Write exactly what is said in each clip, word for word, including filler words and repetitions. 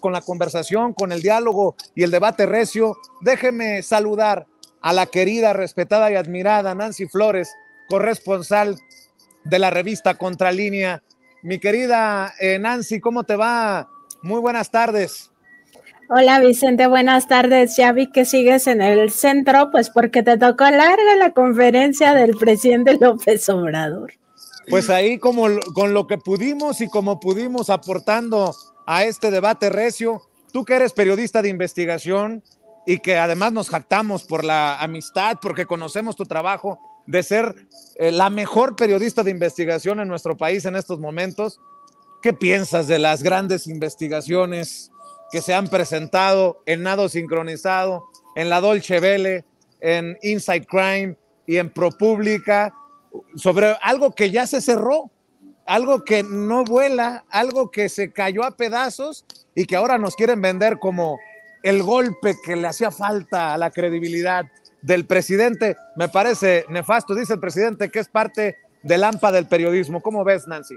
con la conversación, con el diálogo y el debate recio. Déjeme saludar a la querida, respetada y admirada Nancy Flores, corresponsal de la revista Contralínea. Mi querida eh, Nancy, ¿cómo te va? Muy buenas tardes. Hola Vicente, buenas tardes. Ya vi que sigues en el centro, pues porque te tocó larga la conferencia del presidente López Obrador. Pues ahí como con lo que pudimos y como pudimos aportando a este debate recio, tú que eres periodista de investigación y que además nos jactamos por la amistad, porque conocemos tu trabajo de ser eh, la mejor periodista de investigación en nuestro país en estos momentos. ¿Qué piensas de las grandes investigaciones que se han presentado en Nado Sincronizado, en la Dolce Vele, en Inside Crime y en ProPublica, sobre algo que ya se cerró, algo que no vuela, algo que se cayó a pedazos y que ahora nos quieren vender como el golpe que le hacía falta a la credibilidad del presidente? Me parece nefasto. Dice el presidente que es parte del AMPA del periodismo. ¿Cómo ves, Nancy?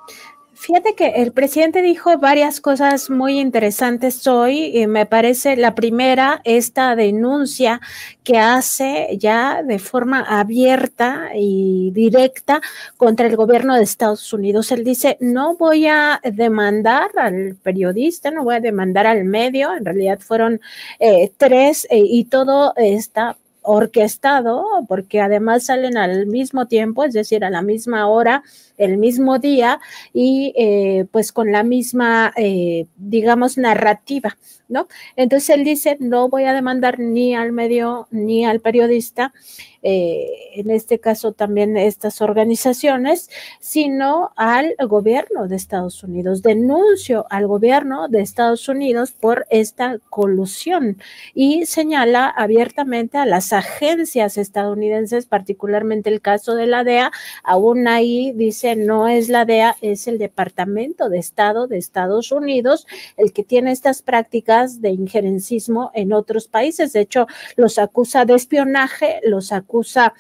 Fíjate que el presidente dijo varias cosas muy interesantes hoy, y me parece la primera, esta denuncia que hace ya de forma abierta y directa contra el gobierno de Estados Unidos. Él dice, no voy a demandar al periodista, no voy a demandar al medio, en realidad fueron eh, tres eh, y todo está orquestado, porque además salen al mismo tiempo, es decir, a la misma hora, el mismo día y eh, pues con la misma, eh, digamos, narrativa, ¿no? Entonces él dice, no voy a demandar ni al medio ni al periodista, eh, en este caso también estas organizaciones, sino al gobierno de Estados Unidos. Denuncio al gobierno de Estados Unidos por esta colusión y señala abiertamente a las agencias estadounidenses, particularmente el caso de la D E A. Aún ahí dice, no es la D E A, es el Departamento de Estado de Estados Unidos el que tiene estas prácticas de injerencismo en otros países. De hecho, los acusa de espionaje, los acusa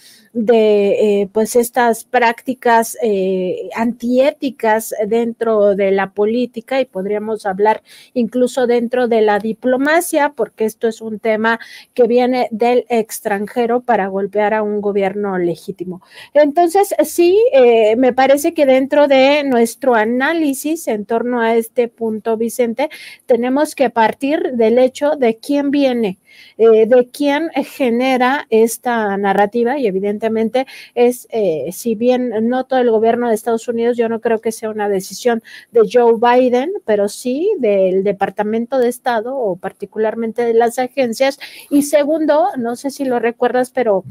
de eh, pues estas prácticas eh, antiéticas dentro de la política, y podríamos hablar incluso dentro de la diplomacia, porque esto es un tema que viene del extranjero para golpear a un gobierno legítimo. Entonces, sí, eh, me parece que dentro de nuestro análisis en torno a este punto, Vicente, tenemos que partir del hecho de quién viene, eh, de quién genera esta narrativa, y evidentemente es, eh, si bien no todo el gobierno de Estados Unidos, yo no creo que sea una decisión de Joe Biden, pero sí del Departamento de Estado o particularmente de las agencias. Y segundo, no sé si lo recuerdas, pero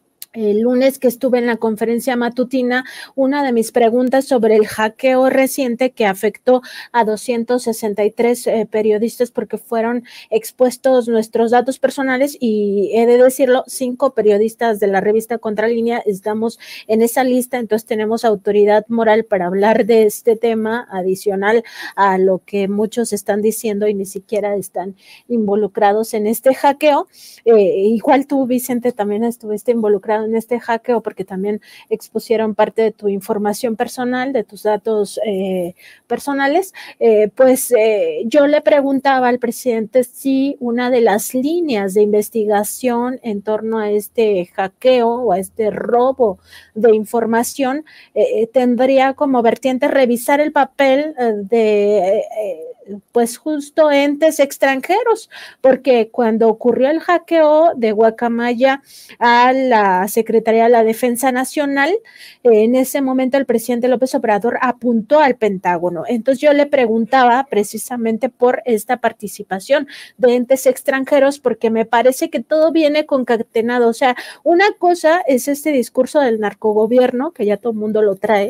el lunes que estuve en la conferencia matutina, una de mis preguntas sobre el hackeo reciente que afectó a doscientos sesenta y tres eh, periodistas porque fueron expuestos nuestros datos personales, y he de decirlo, cinco periodistas de la revista Contralínea estamos en esa lista, entonces tenemos autoridad moral para hablar de este tema adicional a lo que muchos están diciendo y ni siquiera están involucrados en este hackeo. Eh, igual tú, Vicente, también estuviste involucrado en este hackeo porque también expusieron parte de tu información personal, de tus datos eh, personales. Eh, pues eh, yo le preguntaba al presidente si una de las líneas de investigación en torno a este hackeo o a este robo de información eh, tendría como vertiente revisar el papel eh, de eh, pues justo entes extranjeros, porque cuando ocurrió el hackeo de Guacamaya a la Secretaría de la Defensa Nacional, eh, en ese momento el presidente López Obrador apuntó al Pentágono. Entonces yo le preguntaba precisamente por esta participación de entes extranjeros, porque me parece que todo viene concatenado. O sea, una cosa es este discurso del narcogobierno, que ya todo el mundo lo trae,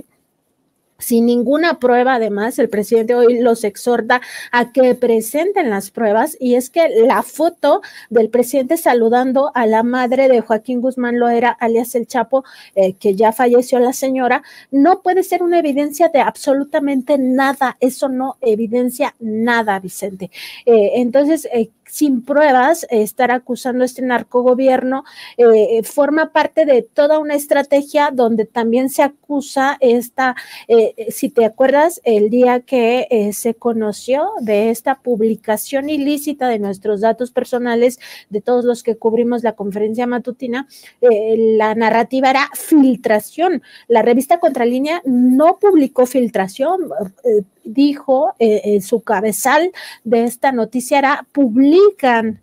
sin ninguna prueba. Además, el presidente hoy los exhorta a que presenten las pruebas, y es que la foto del presidente saludando a la madre de Joaquín Guzmán Loera, alias El Chapo, eh, que ya falleció la señora, no puede ser una evidencia de absolutamente nada. Eso no evidencia nada, Vicente. Eh, entonces, eh, sin pruebas, estar acusando a este narcogobierno, eh, forma parte de toda una estrategia donde también se acusa esta, eh, si te acuerdas, el día que eh, se conoció de esta publicación ilícita de nuestros datos personales, de todos los que cubrimos la conferencia matutina, eh, la narrativa era filtración. La revista Contralínea no publicó filtración, eh, dijo eh, en su cabezal de esta noticia era publican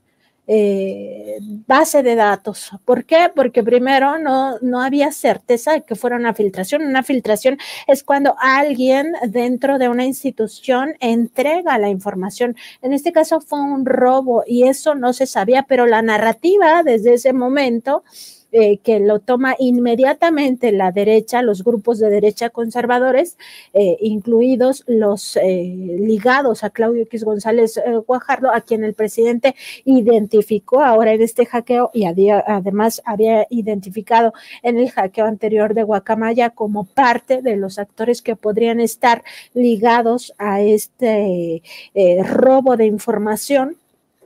eh, base de datos. ¿Por qué? Porque primero no, no había certeza de que fuera una filtración. Una filtración es cuando alguien dentro de una institución entrega la información. En este caso fue un robo y eso no se sabía, pero la narrativa desde ese momento Eh, que lo toma inmediatamente la derecha, los grupos de derecha conservadores, eh, incluidos los eh, ligados a Claudio X González eh, Guajardo, a quien el presidente identificó ahora en este hackeo y había, además había identificado en el hackeo anterior de Guacamaya como parte de los actores que podrían estar ligados a este eh, robo de información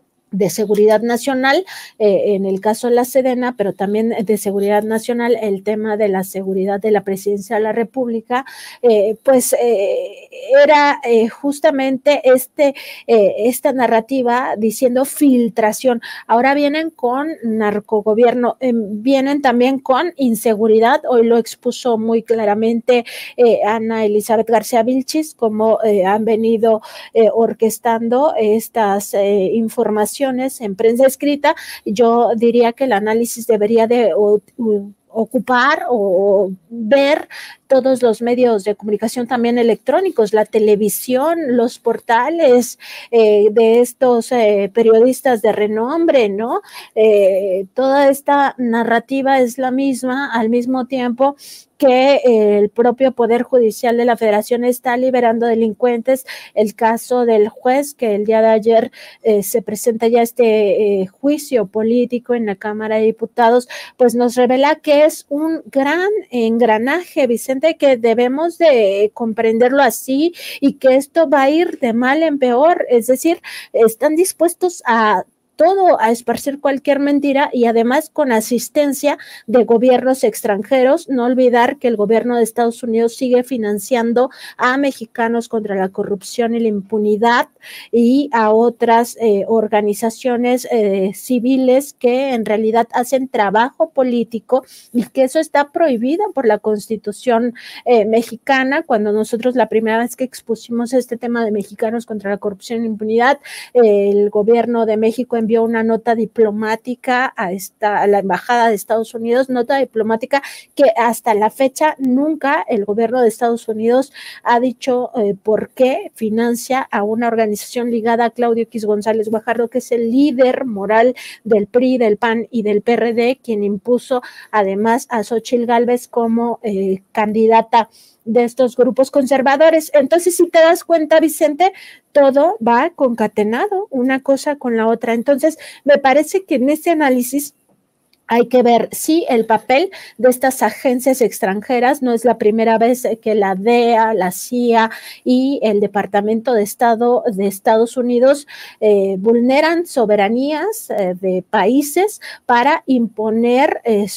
de seguridad nacional, eh, en el caso de la Sedena, pero también de seguridad nacional, el tema de la seguridad de la presidencia de la República, eh, pues eh, era eh, justamente este, eh, esta narrativa diciendo filtración. Ahora vienen con narcogobierno, eh, vienen también con inseguridad, hoy lo expuso muy claramente eh, Ana Elizabeth García Vilchis, como eh, han venido eh, orquestando estas eh, informaciones en prensa escrita. Yo diría que el análisis debería de o, o, ocupar o ver todos los medios de comunicación también electrónicos, la televisión, los portales eh, de estos eh, periodistas de renombre, ¿no? Eh, toda esta narrativa es la misma, al mismo tiempo que eh, el propio Poder Judicial de la Federación está liberando delincuentes. El caso del juez que el día de ayer eh, se presenta ya este eh, juicio político en la Cámara de Diputados, pues nos revela que es un gran engranaje, Vicente, que debemos de comprenderlo así y que esto va a ir de mal en peor, es decir, están dispuestos a todo, a esparcir cualquier mentira y además con asistencia de gobiernos extranjeros. No olvidar que el gobierno de Estados Unidos sigue financiando a mexicanos contra la corrupción y la impunidad y a otras eh, organizaciones eh, civiles que en realidad hacen trabajo político y que eso está prohibido por la Constitución eh, mexicana. Cuando nosotros la primera vez que expusimos este tema de mexicanos contra la corrupción y la impunidad, eh, el gobierno de México en envió una nota diplomática a, esta, a la Embajada de Estados Unidos, nota diplomática que hasta la fecha nunca el gobierno de Estados Unidos ha dicho eh, por qué financia a una organización ligada a Claudio X González Guajardo, que es el líder moral del P R I, del P A N y del P R D, quien impuso además a Xóchitl Gálvez como eh, candidata de estos grupos conservadores. Entonces, si te das cuenta, Vicente, todo va concatenado, una cosa con la otra. Entonces, me parece que en este análisis hay que ver, sí, el papel de estas agencias extranjeras. No es la primera vez que la D E A, la C I A y el Departamento de Estado de Estados Unidos eh, vulneran soberanías eh, de países para imponer eh,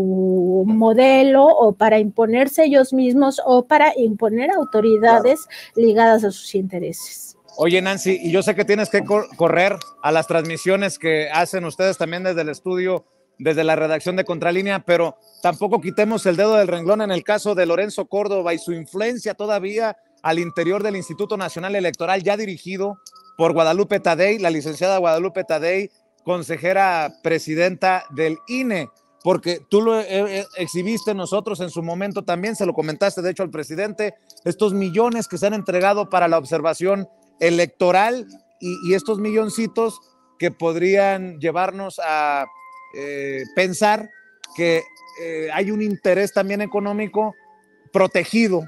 su modelo o para imponerse ellos mismos o para imponer autoridades claro. ligadas a sus intereses. Oye, Nancy, y yo sé que tienes que cor- correr a las transmisiones que hacen ustedes también desde el estudio, desde la redacción de Contralínea, pero tampoco quitemos el dedo del renglón en el caso de Lorenzo Córdoba y su influencia todavía al interior del Instituto Nacional Electoral, ya dirigido por Guadalupe Tadei, la licenciada Guadalupe Tadei, consejera presidenta del I N E, porque tú lo eh, exhibiste nosotros en su momento también, se lo comentaste de hecho al presidente, estos millones que se han entregado para la observación electoral y, y estos milloncitos que podrían llevarnos a Eh, pensar que eh, hay un interés también económico protegido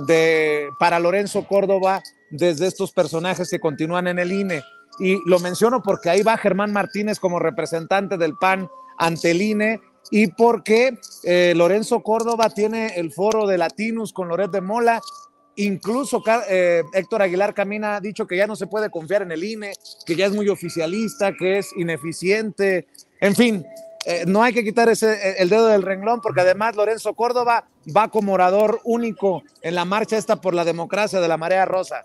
de, para Lorenzo Córdoba desde estos personajes que continúan en el I N E. Y lo menciono porque ahí va Germán Martínez como representante del P A N ante el I N E y porque eh, Lorenzo Córdoba tiene el foro de Latinos con Loret de Mola. incluso eh, Héctor Aguilar Camina ha dicho que ya no se puede confiar en el I N E, que ya es muy oficialista, que es ineficiente, en fin, eh, no hay que quitar ese, el dedo del renglón, porque además Lorenzo Córdoba va como orador único en la marcha esta por la democracia de la Marea Rosa.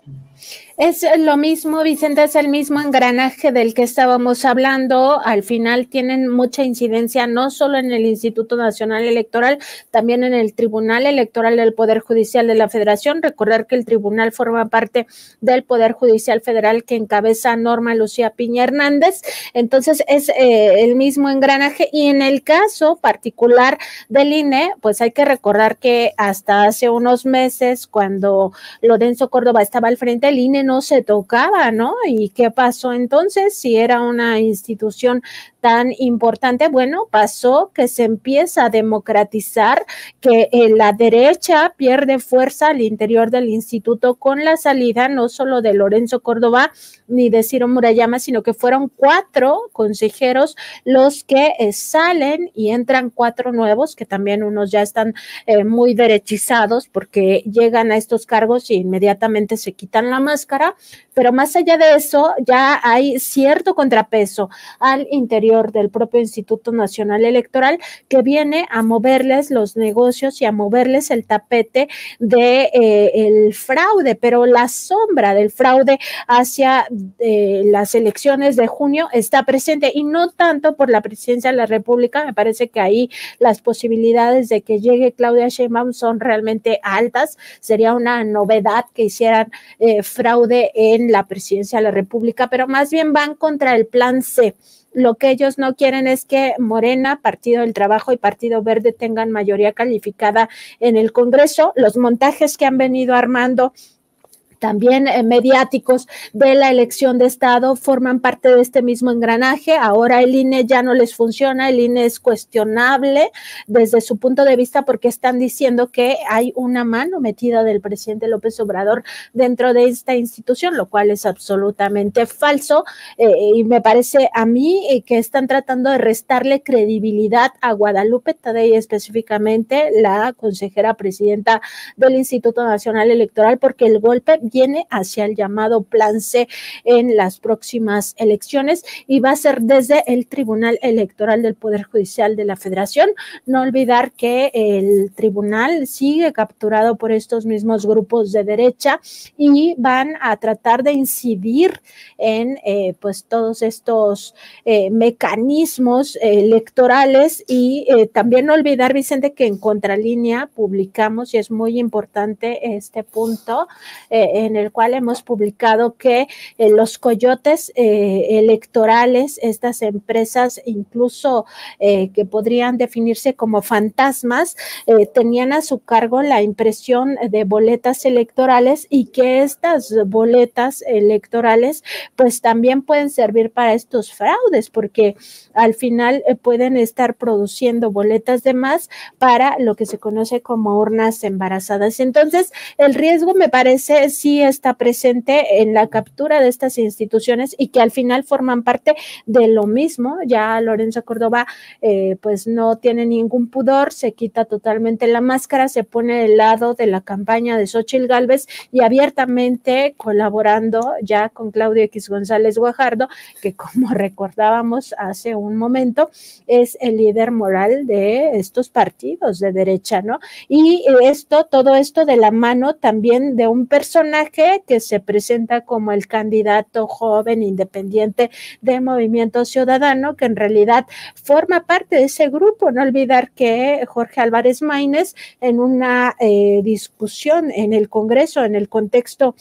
Es lo mismo, Vicente, es el mismo engranaje del que estábamos hablando. Al final tienen mucha incidencia no solo en el Instituto Nacional Electoral, también en el Tribunal Electoral del Poder Judicial de la Federación. Recordar que el tribunal forma parte del Poder Judicial Federal que encabeza Norma Lucía Piña Hernández. Entonces es eh, el mismo engranaje, y en el caso particular del I N E, pues hay que recordar que hasta hace unos meses, cuando Lorenzo Córdoba estaba al frente, el I N E no se tocaba, ¿no? ¿Y qué pasó entonces? Si era una institución tan importante, bueno, pasó que se empieza a democratizar, que eh, la derecha pierde fuerza al interior del instituto con la salida no solo de Lorenzo Córdoba ni de Ciro Murayama, sino que fueron cuatro consejeros los que eh, salen y entran cuatro nuevos, que también unos ya están eh, muy derechizados porque llegan a estos cargos y inmediatamente se quitan la máscara, pero más allá de eso ya hay cierto contrapeso al interior del propio Instituto Nacional Electoral que viene a moverles los negocios y a moverles el tapete de eh, el fraude, pero la sombra del fraude hacia eh, las elecciones de junio está presente, y no tanto por la presidencia de la República. Me parece que ahí las posibilidades de que llegue Claudia Sheinbaum son realmente altas. Sería una novedad que hicieran eh, fraude en la presidencia de la República, pero más bien van contra el plan C. Lo que ellos no quieren es que Morena, Partido del Trabajo y Partido Verde tengan mayoría calificada en el Congreso. Los montajes que han venido armando también eh, mediáticos de la elección de Estado forman parte de este mismo engranaje. Ahora el I N E ya no les funciona, el I N E es cuestionable desde su punto de vista porque están diciendo que hay una mano metida del presidente López Obrador dentro de esta institución, lo cual es absolutamente falso, eh, y me parece a mí eh, que están tratando de restarle credibilidad a Guadalupe Tadei, específicamente la consejera presidenta del Instituto Nacional Electoral, porque el golpe viene hacia el llamado plan C en las próximas elecciones y va a ser desde el Tribunal Electoral del Poder Judicial de la Federación. No olvidar que el tribunal sigue capturado por estos mismos grupos de derecha y van a tratar de incidir en eh, pues todos estos eh, mecanismos eh, electorales, y eh, también no olvidar, Vicente, que en Contralínea publicamos, y es muy importante este punto, eh, en el cual hemos publicado que eh, los coyotes eh, electorales, estas empresas incluso eh, que podrían definirse como fantasmas, eh, tenían a su cargo la impresión de boletas electorales, y que estas boletas electorales pues también pueden servir para estos fraudes, porque al final eh, pueden estar produciendo boletas de más para lo que se conoce como urnas embarazadas. Entonces, el riesgo, me parece, sí está presente en la captura de estas instituciones, y que al final forman parte de lo mismo. Ya Lorenzo Córdoba eh, pues no tiene ningún pudor, se quita totalmente la máscara, se pone del lado de la campaña de Xóchitl Gálvez y abiertamente colaborando ya con Claudio X González Guajardo, que como recordábamos hace un momento es el líder moral de estos partidos de derecha, ¿no? Y esto, todo esto de la mano también de un personaje que se presenta como el candidato joven independiente de Movimiento Ciudadano, que en realidad forma parte de ese grupo. No olvidar que Jorge Álvarez Maínez, en una eh, discusión en el Congreso, en el contexto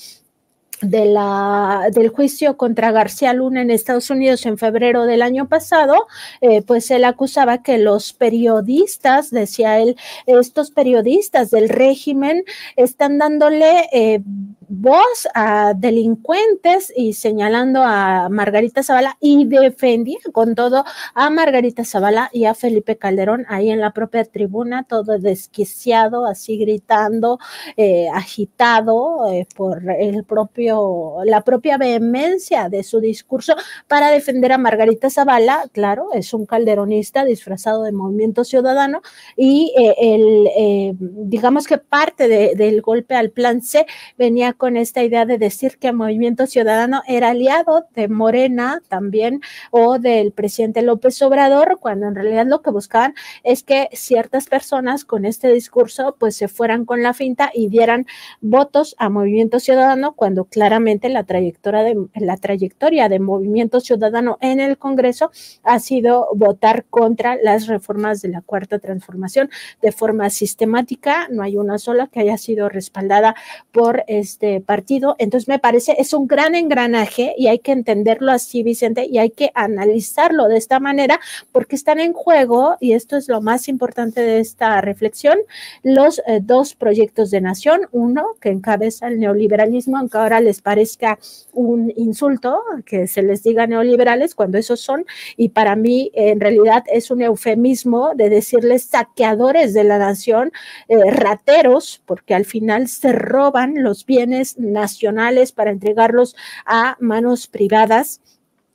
de la, del juicio contra García Luna en Estados Unidos en febrero del año pasado, eh, pues él acusaba que los periodistas, decía él, estos periodistas del régimen están dándole eh, voz a delincuentes y señalando a Margarita Zavala y defendía con todo a Margarita Zavala y a Felipe Calderón ahí en la propia tribuna, todo desquiciado, así gritando, eh, agitado eh, por el propio, la propia vehemencia de su discurso para defender a Margarita Zavala. Claro, es un calderonista disfrazado de Movimiento Ciudadano y eh, el, eh, digamos que parte de, del golpe al plan C venía con esta idea de decir que Movimiento Ciudadano era aliado de Morena también o del presidente López Obrador, cuando en realidad lo que buscaban es que ciertas personas con este discurso pues se fueran con la finta y dieran votos a Movimiento Ciudadano, cuando claramente la trayectoria de, la trayectoria de Movimiento Ciudadano en el Congreso ha sido votar contra las reformas de la Cuarta Transformación de forma sistemática. No hay una sola que haya sido respaldada por este partido. Entonces me parece es un gran engranaje y hay que entenderlo así, Vicente, y hay que analizarlo de esta manera porque están en juego, y esto es lo más importante de esta reflexión, los eh, dos proyectos de nación, uno que encabeza el neoliberalismo, aunque ahora les parezca un insulto que se les diga neoliberales cuando esos son, y para mí en realidad es un eufemismo de decirles saqueadores de la nación, eh, rateros, porque al final se roban los bienes nacionales para entregarlos a manos privadas.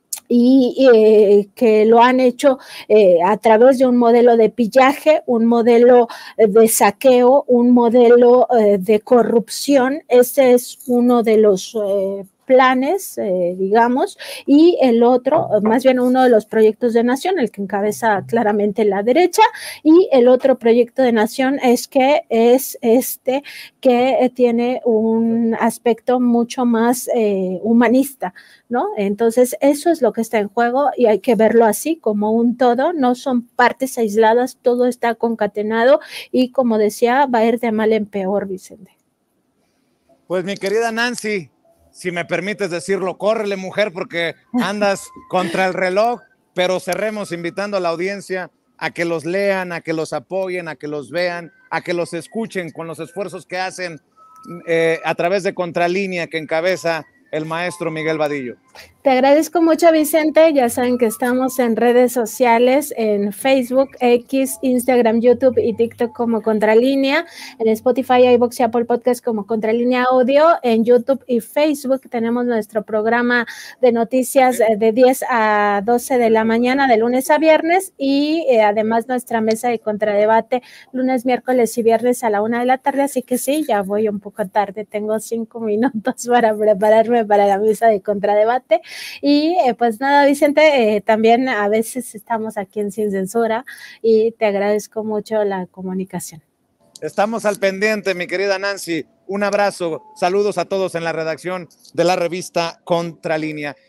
Y eh, que lo han hecho eh, a través de un modelo de pillaje, un modelo de saqueo, un modelo eh, de corrupción. Ese es uno de los eh, planes, eh, digamos, y el otro, más bien uno de los proyectos de nación, el que encabeza claramente la derecha, y el otro proyecto de nación es que es este que tiene un aspecto mucho más eh, humanista, ¿no? Entonces, eso es lo que está en juego y hay que verlo así, como un todo, no son partes aisladas, todo está concatenado y, como decía, va a ir de mal en peor, Vicente. Pues mi querida Nancy, si me permites decirlo, córrele, mujer, porque andas contra el reloj, pero cerremos invitando a la audiencia a que los lean, a que los apoyen, a que los vean, a que los escuchen con los esfuerzos que hacen eh, a través de Contralínea que encabeza el maestro Miguel Vadillo. Te agradezco mucho, Vicente. Ya saben que estamos en redes sociales, en Facebook, X, Instagram, YouTube y TikTok como Contralínea, en Spotify, iVoox y Apple Podcast como Contralínea Audio, en YouTube y Facebook tenemos nuestro programa de noticias de diez a doce de la mañana, de lunes a viernes, y eh, además nuestra mesa de contradebate lunes, miércoles y viernes a la una de la tarde, así que sí, ya voy un poco tarde, tengo cinco minutos para prepararme para la mesa de contradebate. Y eh, pues nada, Vicente, eh, también a veces estamos aquí en Sin Censura y te agradezco mucho la comunicación. Estamos al pendiente, mi querida Nancy. Un abrazo, saludos a todos en la redacción de la revista Contralínea.